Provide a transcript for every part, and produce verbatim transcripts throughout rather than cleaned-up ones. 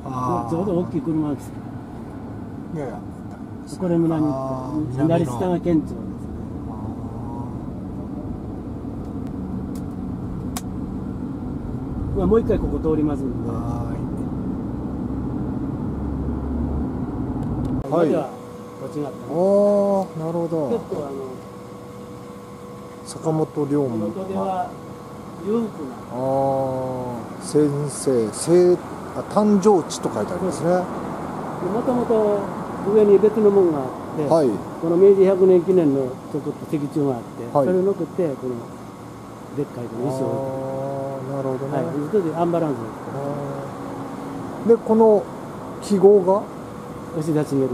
ちょうど大きい車が来て、 いやいや、 これ村に左下が県庁ですね。まあもう一回ここ通りますんで、はい、は土地があった。 おー、なるほど。 結構あの坂本龍馬。 地元では裕福な。 ああ、先生、生あ誕生地と書いてありますね。 もともと上に別の門があって、はい、この明治ひゃくねん記念のちょこっと石柱があって、はい、それを残ってこのでっかいこの石を。 ああ、なるほどね。 はい、それでアンバランスです。 で、この記号が吉田茂です。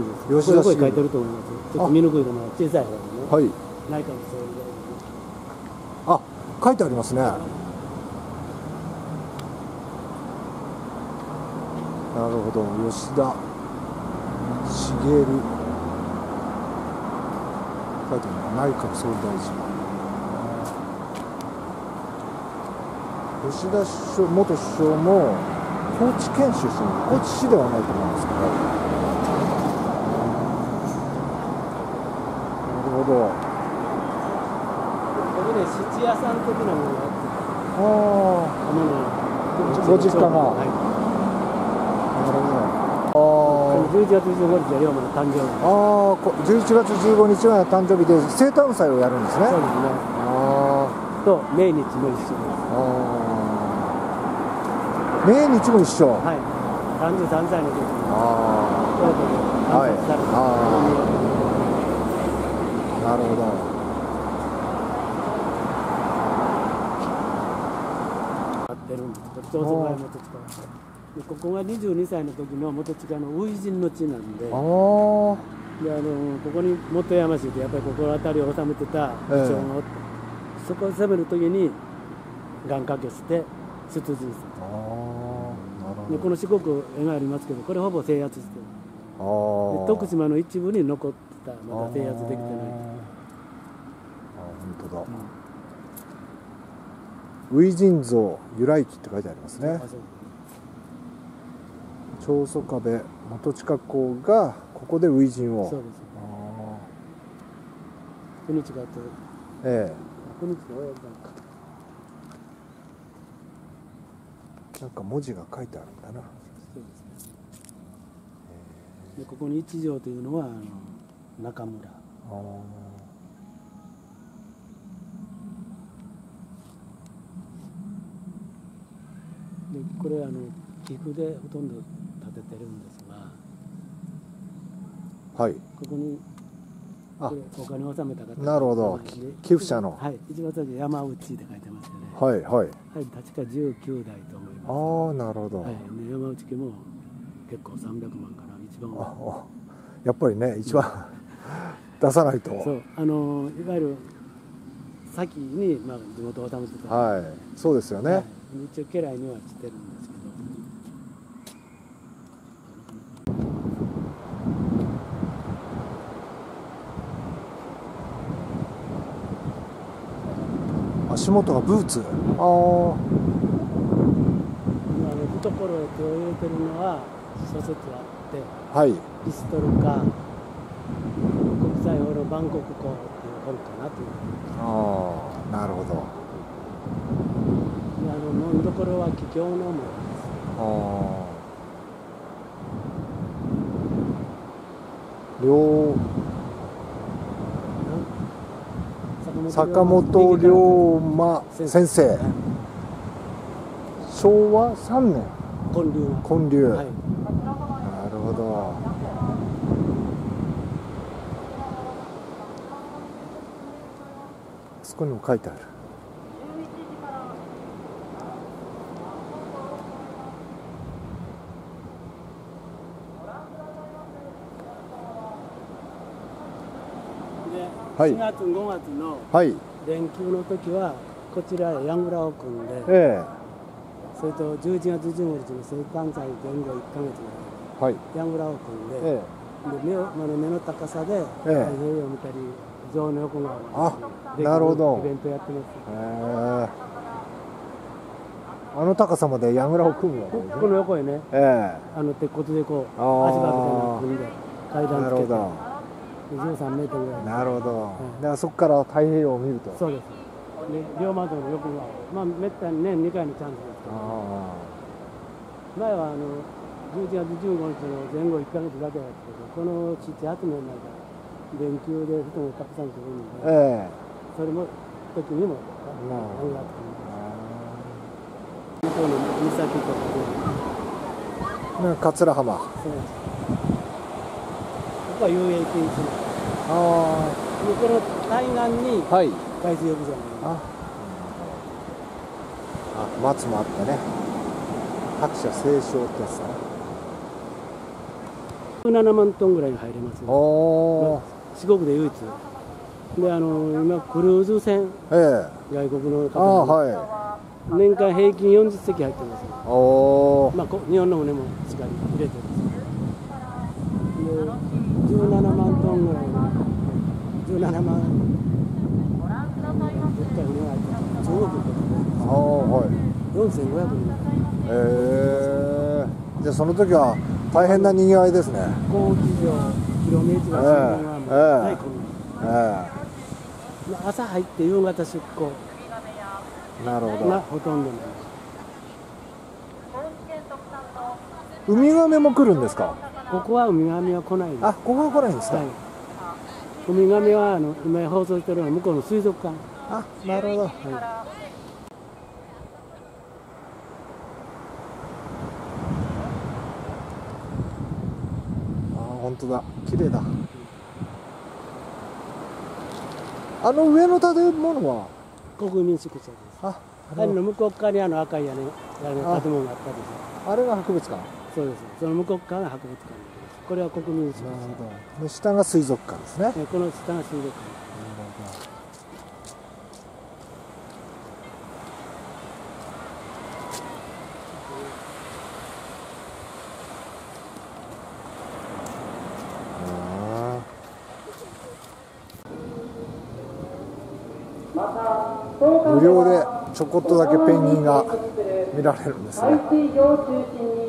これ声書いてると思います。ちょっと見にくいかな、小さい方でね。はい。内閣総理大臣。 あ、書いてありますね。なるほど、吉田茂。書いてあるな、内閣総理大臣。吉田首相、元首相も高知県出身、高知市ではないと思うんですけど。なるほど。 ここで質屋さん的なものがあって、 ああ、ご実家が。はい、なるほど。 じゅういちがつじゅうごにちは龍馬の誕生日。 ああ、じゅういちがつじゅうごにちが誕生日で生誕祭をやるんですね。 そうですね。ああ。と命日も一緒です。ああ。 命日も一緒。 はい。さんじゅうさんさいの時に。 ああ。 京都で暗殺された。 なるほど。 長宗我元親で、ここがにじゅうにさいの時の元親の初陣の地なんで、あであのここに元山氏でやっぱりここの辺りを治めてた武将がおって、えー、そこを攻める時に願掛けして出陣する。でこの四国絵がありますけど、これほぼ制圧してる。で徳島の一部に残ったまだ制圧できてない。ああ、 本当だ。うん、初陣像由来記って書いてありますね。長宗我部元親公がここで初陣を。そうです。 国親と。ええ。国親の親分か。 なんか文字が書いてあるんだな。そうですね。 でここに一条というのはあの中村。あでこれあの寄付でほとんど建ててるんですが、はい、ここにこれお金を納めた方。 なるほど。寄付者の。 はい。一番最初山内って書いてますよね。 はいはい。はい、 確かじゅうきゅうだいと思います。 ああ、なるほど。はい。 で山内家も結構さんびゃくまんかな、一番多い。やっぱりね、一番出さないと。 そう、あのいわゆる先にまあ地元を治めてた。 はい。そうですよね。はい、 一応家来にはしてるんですけど。 足元がブーツ。ああ。 懐へ手を入れてるのは諸説あって、 はい、 ピストルか国際法のバンコク港っていう本かなという。 ああ、なるほど。 であの飲みどころは桔梗の門です。 ああ。両坂本龍馬先生。昭和さんねん。 建立。 建立。はい、なるほど。そこにも書いてある。 で、しがつごがつの連休の時はこちらへ櫓を組んで。ええ、それとじゅういちがつじゅうごにちの生誕祭前後いっかげつの間に櫓を組んで、ええ、で目をまだ目の高さで太平洋を見たり、象の横側を見たりできるイベントやってます。 あの高さまで櫓を組むわけですね。 この横へね、 ええ、 あの鉄骨でこうあー足場みたいなの組んで階段つけてなるほどじゅうさんメートルぐらい。 なるほど、 うんでそこから太平洋を見ると。 そうです。で両窓の横はまあめったに年にかいのチャンスですけど、 あ前はあのじゅういちがつじゅうごにちの前後いっかげつだけだったけど、このなな、はちねんまで電球で布団をたくさんするのあ、 で、 ええ、 それも時にもなるほどあがって向こうの岬とかで、 ね、桂浜。 そうです。ここは遊泳禁止なあで、この対岸にあ、はい。 海水浴場がああ、あ、松もあってね。白社青松ってやつだね。 じゅうななまんトンぐらいに入れますね。 おー、 四国で唯一で、あの今クルーズ船、 ええ、 外国のああ、 方は年間平均よんじゅっせき入ってますね。 い。おー、 まあ、こ日本の船もしっかり入れてますで、じゅうななまんトンぐらいのじゅうななまんでっかい船が入ってます。中国とかああ、はい。 でよんせんごひゃくにんええ、じゃあその時は大変な賑わいですね。 飛行機場広め市場新聞はもう大混えみ、朝入って夕方出港え、なるほがど。 ほとんどなんです。 ウミガメも来るんですか。 ここはウミガメは来ないです。 あ、ここは来ないんですか。 はい、ウミガメはあの今放送しているのは向こうの水族館。 あ、なるほど。 はい、 あ、本当だ。綺麗だ。あの上の建物は。 国民宿舎です。 あ、 あれの向こう側にあの赤い屋根、屋根の建物があったでしょ。 あれが博物館。 そうです。その向こう側が博物館です。これは国民宿舎。 なるほど。で、下が水族館ですね。 ねこの下が水族館。 無料でちょこっとだけペンギンが見られるんですね。 海水場を中心に